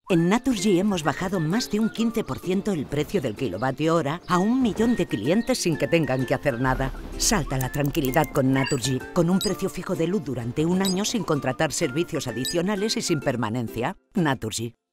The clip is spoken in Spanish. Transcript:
En Naturgy hemos bajado más de un 15% el precio del kilovatio hora a 1 millón de clientes sin que tengan que hacer nada. Salta la tranquilidad con Naturgy, con un precio fijo de luz durante un año sin contratar servicios adicionales y sin permanencia. Naturgy.